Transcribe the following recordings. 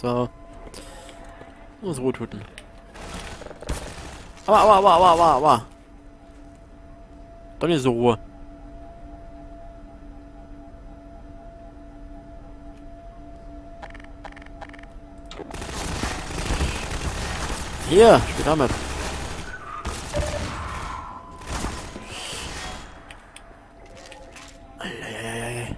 So. Muss Ruhe tun. Aua. Doch nicht so Ruhe. Hier, spiel damit. Eieieiei.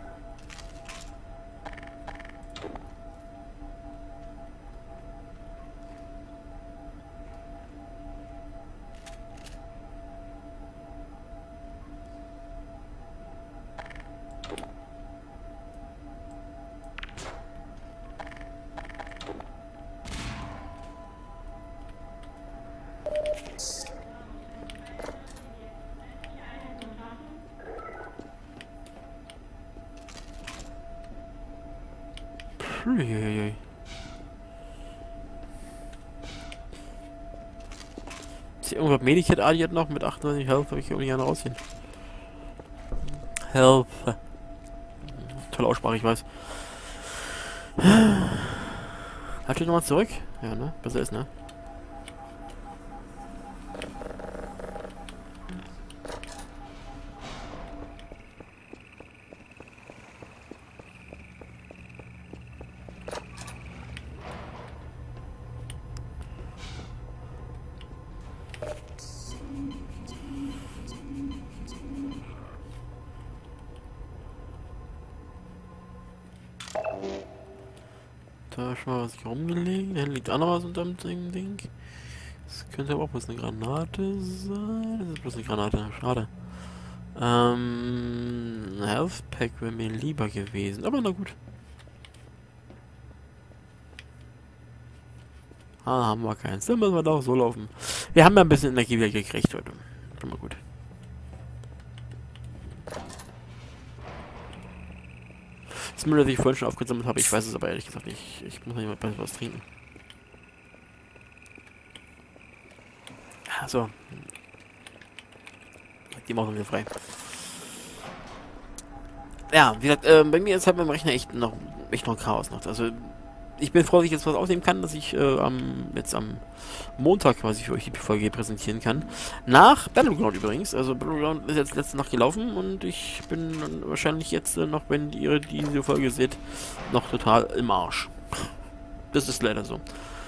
Uiuiui. Ist hier irgendwas Medikit addiert noch mit 38 Health? Habe ich irgendwie gerne rausziehen. Health. Tolle Aussprache, ich weiß. Halt dich nochmal zurück? Ja, ne? Besser ist, ne? Da schon mal was hier rumgelegen. Da liegt auch noch was unter dem Ding. Das könnte aber auch bloß eine Granate sein. Das ist bloß eine Granate. Schade. Health Pack wäre mir lieber gewesen. Aber na gut. Ah, haben wir keins. Dann müssen wir doch so laufen. Wir haben ja ein bisschen Energie wieder gekriegt heute. Schon mal gut. Das Müll, das ich vorhin schon aufgesammelt habe, ich weiß es aber ehrlich gesagt nicht. Ich muss noch mal was trinken. So. Die machen wir frei. Ja, wie gesagt, bei mir ist halt beim Rechner echt noch Chaos noch. Also, ich bin froh, dass ich jetzt was aufnehmen kann, dass ich jetzt am Montag quasi für euch die Folge präsentieren kann. Nach Battleground übrigens. Also Battleground ist jetzt letzte Nacht gelaufen und ich bin wahrscheinlich jetzt noch, wenn ihr diese Folge seht, noch total im Arsch. Das ist leider so.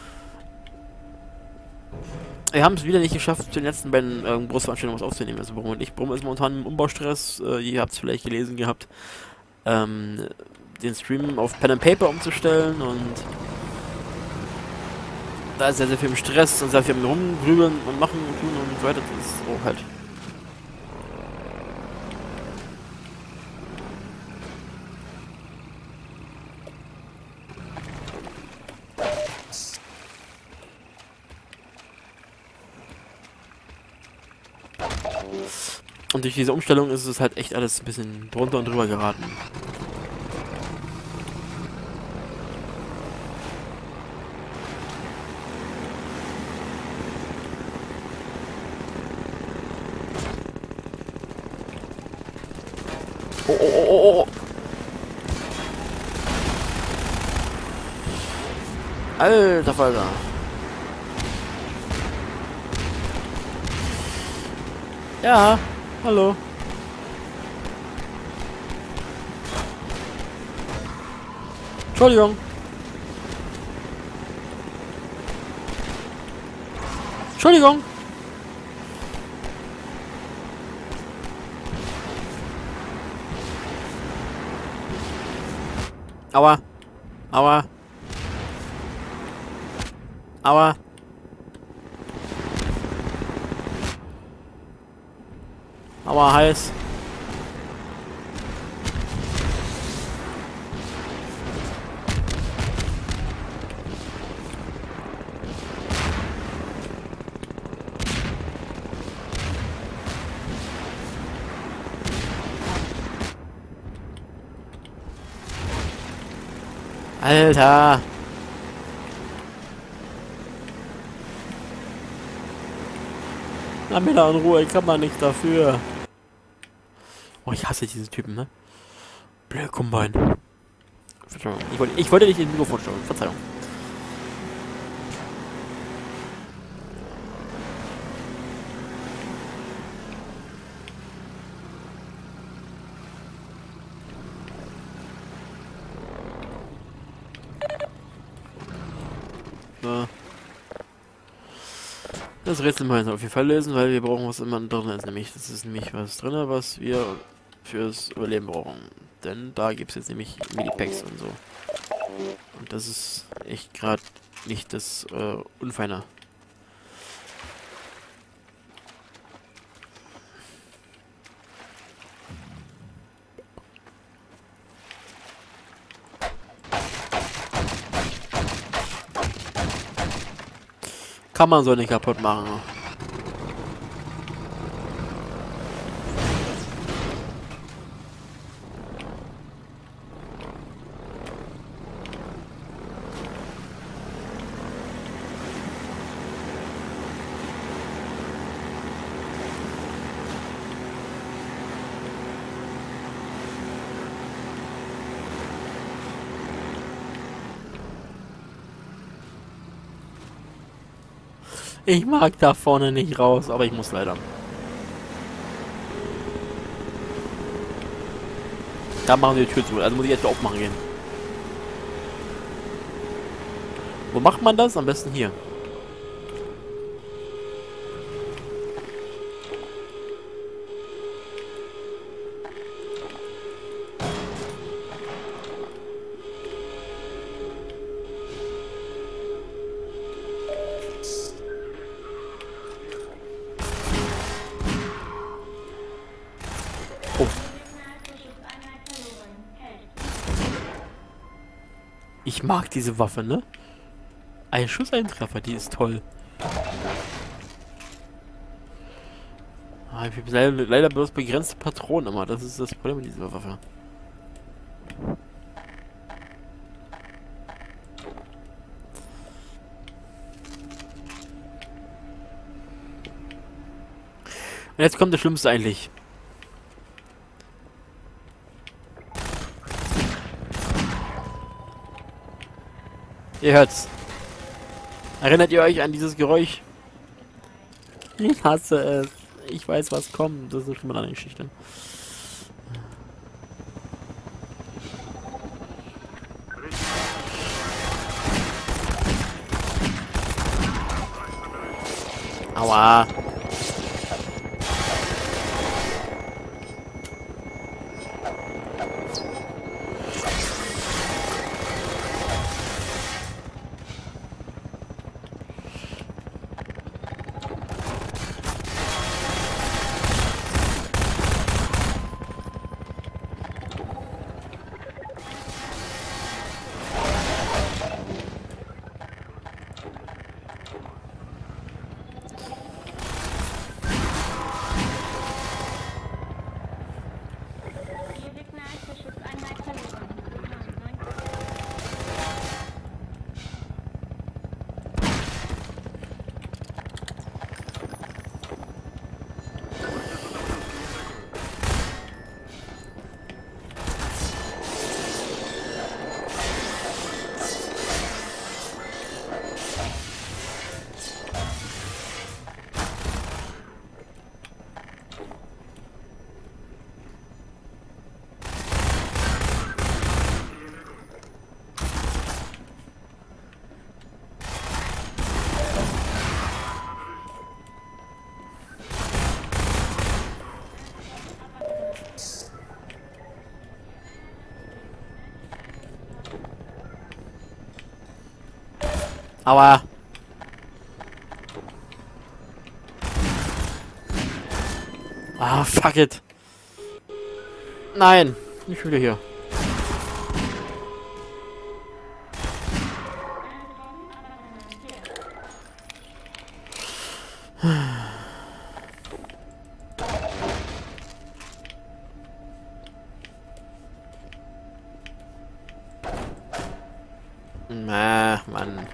Wir haben es wieder nicht geschafft, den letzten beiden Großveranstaltungen was aufzunehmen. Also Brumm und ich. Brumm ist momentan im Umbaustress. Ihr habt es vielleicht gelesen gehabt. Den Stream auf Pen and Paper umzustellen und da ist sehr, sehr viel im Stress und sehr viel im Rumgrübeln und machen und tun und so weiter. Das ist so halt. Und durch diese Umstellung ist es halt echt alles ein bisschen drunter und drüber geraten. Oh. Alter Falter. Ja, hallo. Entschuldigung. Entschuldigung. Aua. Aua. Aua. Aua, heiß. Alter. Lass mich da in Ruhe, ich kann mal nichts dafür. Oh, ich hasse diese Typen, ne? Blöd Combine. Verzeihung. Ich wollte nicht ins Mikrofon schauen. Verzeihung. So. Das Rätsel müssen wir auf jeden Fall lösen, weil wir brauchen was immer drin ist. Das ist nämlich was drin, was wir fürs Überleben brauchen. Denn da gibt es jetzt nämlich Medipacks und so. Und das ist echt gerade nicht das Unfeine. Kann man so nicht kaputt machen. Ich mag da vorne nicht raus, aber ich muss leider. Da machen wir die Tür zu, also muss ich jetzt aufmachen gehen. Wo macht man das? Am besten hier. Oh. Ich mag diese Waffe, ne? Ein Schuss, ein Treffer, die ist toll. Ah, ich habe leider bloß begrenzte Patronen immer. Das ist das Problem mit dieser Waffe. Und jetzt kommt das Schlimmste eigentlich. Ihr hört's. Erinnert ihr euch an dieses Geräusch? Ich hasse es. Ich weiß, was kommt. Das ist schon mal eine Geschichte. Aua. Aua. Ah, fuck it. Nein, nicht wieder hier. Na, Mann.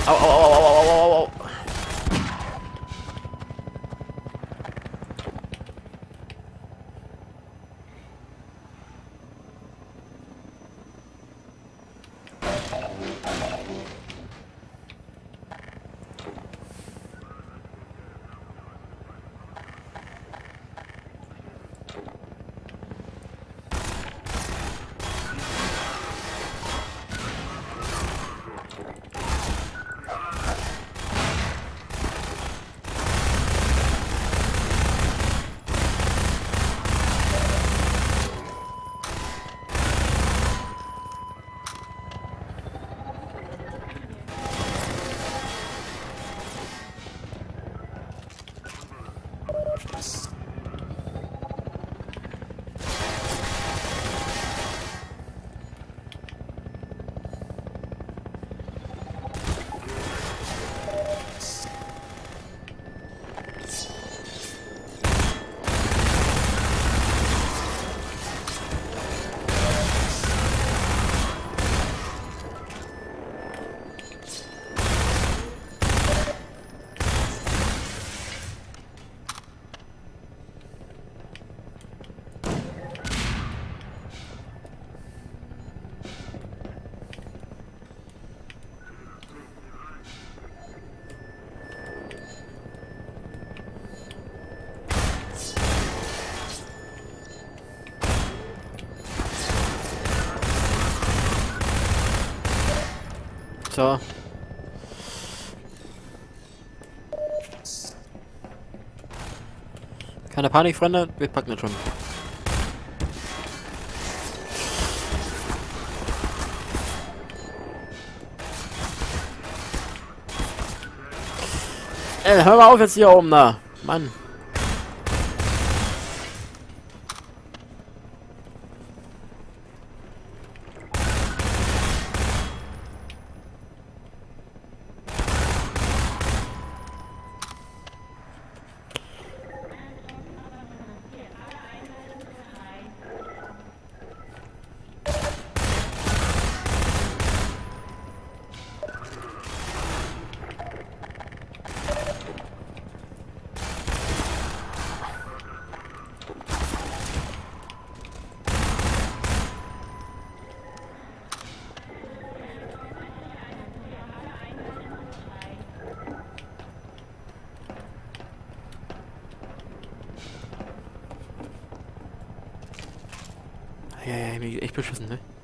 Au, au, au, au, au, au, au. So. Keine Panik, Freunde. Wir packen das schon. Hör mal auf jetzt hier oben da. Mann. Ja, ja, mir echt beschissen, ne?